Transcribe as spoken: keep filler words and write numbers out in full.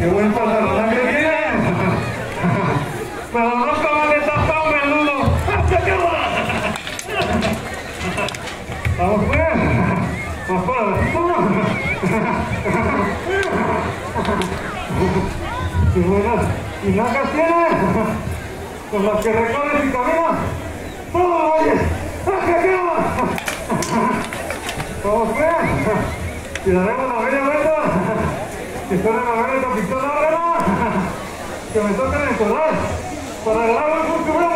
¡Qué buen pantalón que tienen! Pero no como le tapado menudo. ¡Hasta que va! Vamos pues. Vamos para ¡qué buenas pinacas tienes! Con las que recorres y caminas. ¡Todo oye! ¡Hasta que va! Vamos pues. Y daremos la media vuelta. Que suena la media capitana, que me tocan encontrar para el lado del